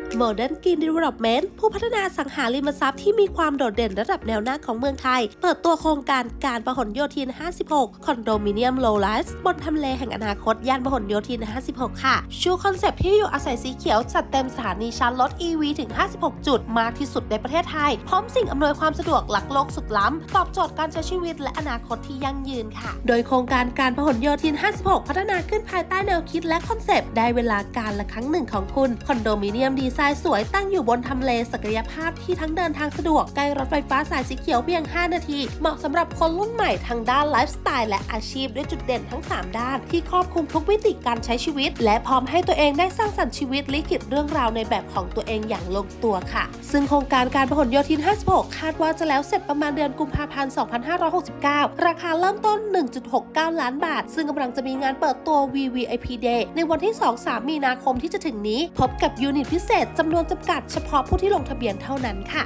Modern Green Development ผู้พัฒนาสังหาริมทรัพย์ที่มีความโดดเด่นระดับแนวหน้าของเมืองไทยเปิดตัวโครงการพหลโยธิน 56 คอนโดมิเนียม Low Rise บนทำเลแห่งอนาคตย่านพหลโยธิน 56 ค่ะชูคอนเซปต์ที่อยู่อาศัยสีเขียวจัดเต็มสถานีชาร์จรถ EV ถึง 56 จุดมากที่สุดในประเทศไทยพร้อมสิ่งอำนวยความสะดวกหลักโลกสุดล้ำตอบโจทย์การใช้ชีวิตและอนาคตที่ยั่งยืนค่ะโดยโครงการพหลโยธิน 56 พัฒนาขึ้นภายใต้แนวคิดและคอนเซปต์ได้เวลาการละครั้งหนึ่งของคุณคอนโดมิเนียมดีไซน์สวยตั้งอยู่บนทำเลศักยภาพที่ทั้งเดินทางสะดวกใกล้รถไฟฟ้าสายสีเขียวเพียง 5 นาทีเหมาะสำหรับคนรุ่นใหม่ทางด้านไลฟ์สไตล์และอาชีพด้วยจุดเด่นทั้ง 3 ด้านที่ครอบคลุมทุกมิติการใช้ชีวิตและพร้อมให้ตัวเองได้สร้างสรรค์ชีวิตลิขิตเรื่องราวในแบบของตัวเองอย่างลงตัวค่ะซึ่งโครงการพหลโยธิน 56 คาดว่าจะแล้วเสร็จประมาณเดือนกุมภาพันธ์ 2569 ราคาเริ่มต้น 1.69 ล้านบาทซึ่งกำลังจะมีงานเปิดตัว VVIP Day ในวันที่ 2-3 มีนาคมที่จะถึงนี้พบกับยูนิตพิเศษจำนวนจำกัดเฉพาะผู้ที่ลงทะเบียนเท่านั้นค่ะ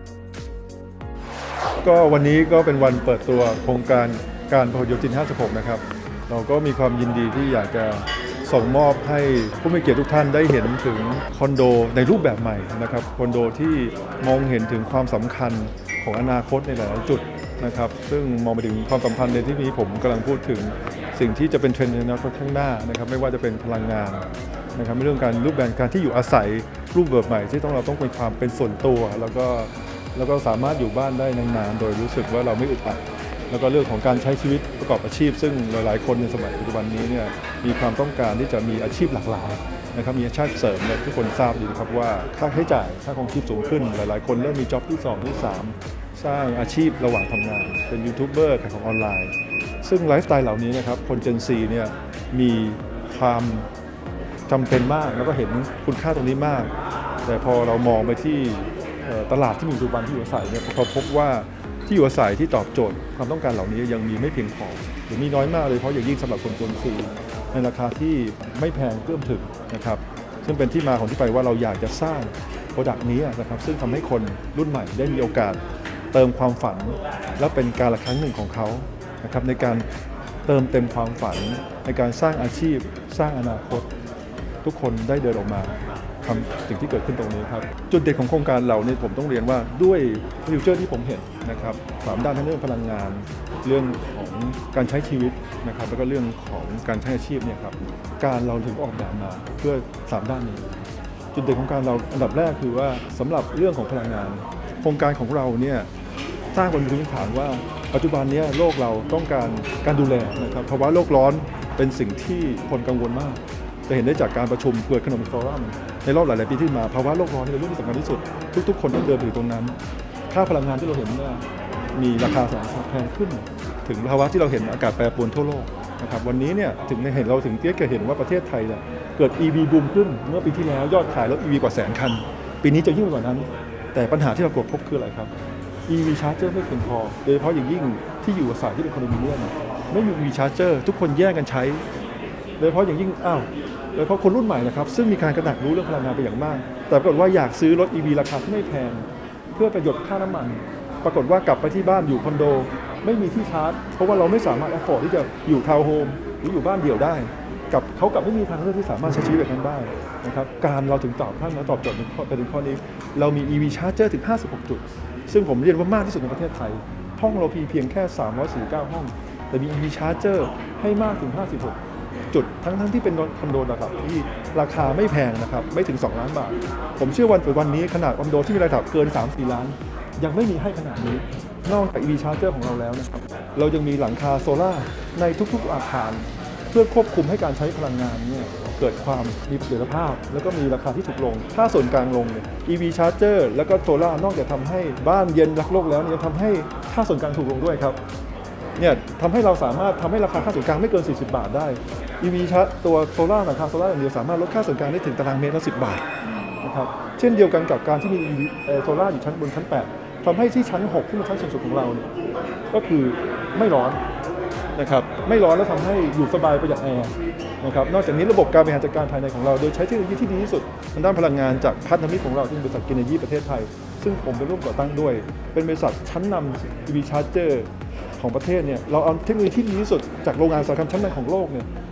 ก็วันนี้ก็เป็นวันเปิดตัวโครงการพหลโยธิน 56 นะครับเราก็มีความยินดีที่อยากจะส่งมอบให้ผู้มีเกียรติทุกท่านได้เห็นถึงคอนโดในรูปแบบใหม่นะครับคอนโดที่มองเห็นถึงความสำคัญของอนาคตในหลายๆจุดนะครับซึ่งมองไปถึงความสัมพันธ์ในที่นี้ผมกำลังพูดถึงสิ่งที่จะเป็นเทรนด์ในอนาคตข้างหน้านะครับไม่ว่าจะเป็นพลังงานนะครับเรื่องการรูปแบบการที่อยู่อาศัยรูปแบบใหม่ที่เราต้องเป็นความเป็นส่วนตัวแล้วก็สามารถอยู่บ้านได้นานๆโดยรู้สึกว่าเราไม่อึดอัดแล้วก็เรื่องของการใช้ชีวิตประกอบอาชีพซึ่งหลายๆคนในสมัยปัจจุบันนี้เนี่ยมีความต้องการที่จะมีอาชีพหลากหลายนะครับมีอาชีพเสริมและทุกคนทราบดีครับว่าค่าใช้จ่ายค่าครองชีพสูงขึ้นหลายๆคนเริ่มมีจ็อบที่2ที่3สร้างอาชีพระหว่างทำงานเป็นยูทูบเบอร์ขายของออนไลน์ซึ่งไลฟ์สไตล์เหล่านี้นะครับคน Gen Z เนี่ยมีความจำเป็นมากแล้วก็เห็นคุณค่าตรงนี้มากแต่พอเรามองไปที่ตลาดที่มีปัจจุบันที่อยู่อาศัยเนี่ยเราพบว่าที่อยู่อาศัยที่ตอบโจทย์ความต้องการเหล่านี้ยังมีไม่เพียงพอหรือมีน้อยมากเลยเพราะอย่างยิ่งสำหรับคน Gen Z ในราคาที่ไม่แพงเอื้อมถึงนะครับซึ่งเป็นที่มาของที่ไปว่าเราอยากจะสร้างโปรดักต์นี้นะครับซึ่งทำให้คนรุ่นใหม่ได้มีโอกาสเติมความฝันและเป็นการละครั้งหนึ่งของเขานะครับในการเติมเต็มความฝันในการสร้างอาชีพสร้างอนาคตทุกคนได้เดินออกมาทำสิ่งที่เกิดขึ้นตรงนี้ครับจุดเด่นของโครงการเราเนี่ยผมต้องเรียนว่าด้วยฟิวเจอร์ที่ผมเห็นนะครับ3 ด้านทั้งเรื่องพลังงานเรื่องของการใช้ชีวิตนะครับแล้วก็เรื่องของการใช้อาชีพเนี่ยครับการเราถึงออกแบบมาเพื่อ3 ด้านนี้จุดเด่นของการเราอันดับแรกคือว่าสำหรับเรื่องของพลังงานโครงการของเราเนี่ยสร้างบนพื้นฐานว่าปัจจุบันนี้โลกเราต้องการดูแลนะครับภาวะโลกร้อนเป็นสิ่งที่คนกังวลมากจะเห็นได้จากการประชุมเกิดขนมโซลัมในรอบหลายๆปีที่มาภาวะโลกร้อนเป็นเรื่องที่สำคัญที่สุดทุกๆคนต้องเดินถึงตรงนั้นค่าพลังงานที่เราเห็นเนี่ยมีราคาแพงขึ้นถึงภาวะที่เราเห็นอากาศแปรปรวนทั่วโลกนะครับวันนี้เนี่ยถึงเห็นเราถึงเห็นว่าประเทศไทยเนี่ยเกิด EV บูมขึ้นเมื่อปีที่แล้วยอดขายรถ EV กว่า100,000 คันปีนี้จะยิ่งกว่านั้นแต่ปัญหาที่เราพบคืออะไรครับ EV charger ไม่เพียงพอโดยเฉพาะอย่างยิ่งที่อยู่อาศัยที่เป็นคอนโดมิเนียมไม่มี EV charger ทุกคนแย่งกันใช้โดยเฉพาะอย่างยิ่งโดยเฉพาะคนรุ่นใหม่นะครับซึ่งมีการกระหนักรู้เรื่องพลังงานเป็นอย่างมากแต่ปรากฏว่าอยากซื้อรถ EV ราคาที่ไม่แพงเพื่อประหยัดค่าน้ำมันปรากฏว่ากลับไปที่บ้านอยู่คอนโดไม่มีที่ชาร์จเพราะว่าเราไม่สามารถ afford ที่จะอยู่ทาวน์โฮมหรืออยู่บ้านเดี่ยวได้เขากลับไม่มีทางเลือกที่สามารถใช้ชีวิตแบบนั้นได้นะครับการเราถึงตอบโจทย์ประเด็นข้อนี้เรามี EV charger ถึง56 จุดซึ่งผมเรียนว่ามากที่สุดในประเทศไทยห้องเราเพียงแค่349 ห้องแต่มี EV charger ให้มากถึง56 จุดทั้งที่เป็นคอนโดนะครับที่ราคาไม่แพงนะครับไม่ถึง2 ล้านบาทผมเชื่อวันนี้ขนาดคอนโดที่มีระดับเกิน 3-4 ล้านยังไม่มีให้ขนาดนี้นอกจาก EV charger ของเราแล้วนะครับเรายังมีหลังคาโซล่าในทุกๆอาคารเพื่อควบคุมให้การใช้พลังงานเนี่ยเกิดความมีประสิทธิภาพแล้วก็มีราคาที่ถูกลงค่าส่วนกลางลง EV charger แล้วก็โซล่านอกจากทำให้บ้านเย็นรักโลกแล้วยังทำให้ค่าส่วนกลางถูกลงด้วยครับเนี่ยทำให้เราสามารถทำให้ราคาค่าส่วนกลางไม่เกิน40 บาทได้ EV ตัวโซล่าหลังคาโซล่าอย่างเดียวสามารถลดค่าส่วนกลางได้ถึงตารางเมตรละ10 บาทนะครับเช่นเดียวกันกับการที่มีโซล่าอยู่ชั้นบนชั้น8ทำให้ที่ชั้น6ที่เป็นชั้นสูงสุดของเราเนี่ยก็คือไม่ร้อนนะครับไม่ร้อนแล้วทำให้อยู่สบายประหยัดแอร์นะครับนอกจากนี้ระบบการบริหารจัดการภายในของเราโดยใช้เทคโนโลยีที่ดีที่สุดทางด้านพลังงานจากพันธมิตรของเราที่บริษัท Greenergy ประเทศไทยซึ่งผมเป็นร่วมก่อตั้งด้วยเป็นบริษัทชั้นนำ EV Charger ของประเทศเนี่ยเราเอาเทคโนโลยีที่ดีที่สุดจากโรงงานอุตสาหกรรมชั้นนำของโลกเนี่ย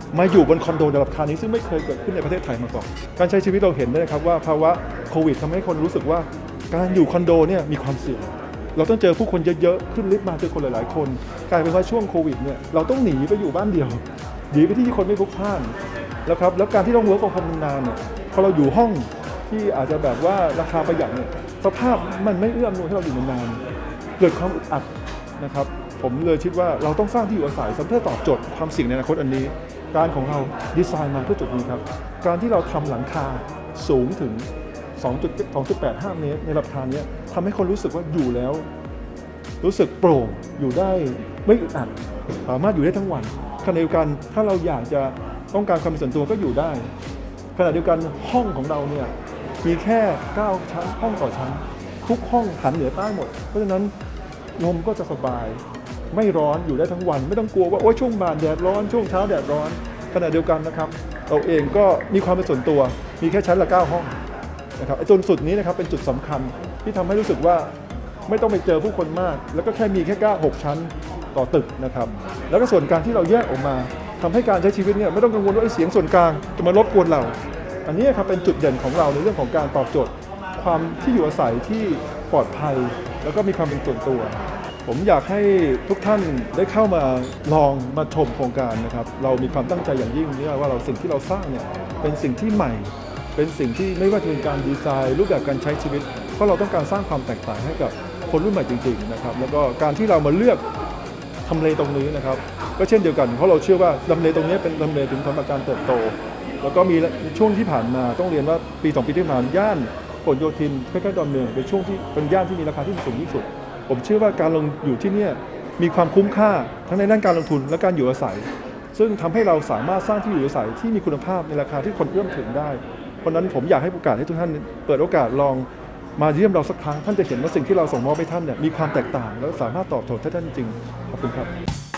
มาอยู่บนคอนโดในราคานี้ซึ่งไม่เคยเกิดขึ้นในประเทศไทยมาก่อนการใช้ชีวิตเราเห็นได้นะครับว่าภาวะโควิดทำให้คนรู้สึกว่าการอยู่คอนโดเนี่ยมีความเสี่ยงเราต้องเจอผู้คนเยอะๆขึ้นลิฟต์มาเจอคนหลายๆคนกลายเป็นว่าช่วงโควิดเนี่ยเราต้องหนีไปอยู่บ้านเดียวหนีไปที่คนไม่พลุกพล่านแล้วครับแล้วการที่ต้องเวิร์กฟรอมโฮมนานเนี่ยพอเราอยู่ห้องที่อาจจะแบบว่าราคาประหยัดเนี่ยสภาพมันไม่เอื้ออำนวยให้เราอยู่นานๆเกิดความอึดอัดนะครับผมเลยคิดว่าเราต้องสร้างที่อยู่อาศัยเพื่อตอบโจทย์ความเสี่ยงในอนาคตอันนี้การของเราดีไซน์มาเพื่อจุดนี้ครับการที่เราทำหลังคาสูงถึง 2.85 เมตรในราคานี้ทำให้คนรู้สึกว่าอยู่แล้วรู้สึกโปร่งอยู่ได้ไม่อึดอัดสามารถอยู่ได้ทั้งวันขณะเดียวกันถ้าเราอยากจะต้องการความเป็นส่วนตัวก็อยู่ได้ขณะเดียวกันห้องของเราเนี่ยมีแค่9ชั้นห้องต่อชั้นทุกห้องหันเหนือใต้หมดเพราะฉะนั้นลมก็จะสบายไม่ร้อนอยู่ได้ทั้งวันไม่ต้องกลัวว่าโอ้ยช่วงบ่ายแดดร้อนช่วงเช้าแดดร้อนขณะเดียวกันนะครับเราเองก็มีความเป็นส่วนตัวมีแค่ชั้นละ9ห้องนะครับไอ้จนสุดนี้นะครับเป็นจุดสำคัญที่ทำให้รู้สึกว่าไม่ต้องไปเจอผู้คนมากแล้วก็แค่มีแค่6ชั้นต่อตึกนะครับแล้วก็ส่วนกลางที่เราแยกออกมาทำให้การใช้ชีวิตเนี่ยไม่ต้องกังวลว่าเสียงส่วนกลางจะมารบกวนเราอันนี้ครับเป็นจุดเด่นของเราในเรื่องของการตอบโจทย์ความที่อยู่อาศัยที่ปลอดภัยแล้วก็มีความเป็นส่วนตัวผมอยากให้ทุกท่านได้เข้ามาลองมาชมโครงการนะครับเรามีความตั้งใจอย่างยิ่งว่าเราสิ่งที่เราสร้างเนี่ยเป็นสิ่งที่ใหม่เป็นสิ่งที่ไม่ว่าจะเป็นการดีไซน์รูปแบบการใช้ชีวิตเพราะเราต้องการสร้างความแตกต่างให้กับคนรุ่นใหม่จริงๆนะครับแล้วก็การที่เรามาเลือกทำเลตรงนี้นะครับก็เช่นเดียวกันเพราะเราเชื่อว่าทำเลตรงนี้เป็นทำเลถึงสำหรับการเติบโตแล้วก็มีช่วงที่ผ่านมาต้องเรียนว่าปี2ปีที่ผ่านมาย่านผลโยธินใกล้ๆดอนเมืองเป็นช่วงที่เป็นย่านที่มีราคาที่สูงที่สุดผมเชื่อว่าการลงอยู่ที่นี่มีความคุ้มค่าทั้งในด้านการลงทุนและการอยู่อาศัยซึ่งทำให้เราสามารถสร้างที่อยู่อาศัยที่มีคุณภาพในราคาที่คนเอื้อมถึงได้เพราะนั้นผมอยากให้โอกาสให้ทุกท่านเปิดโอกาสลองมาเยี่ยมเราสักครั้งท่านจะเห็นว่าสิ่งที่เราส่งมอบให้ท่านเนี่ยมีความแตกต่างและสามารถตอบโจทย์ท่านจริงขอบคุณครับ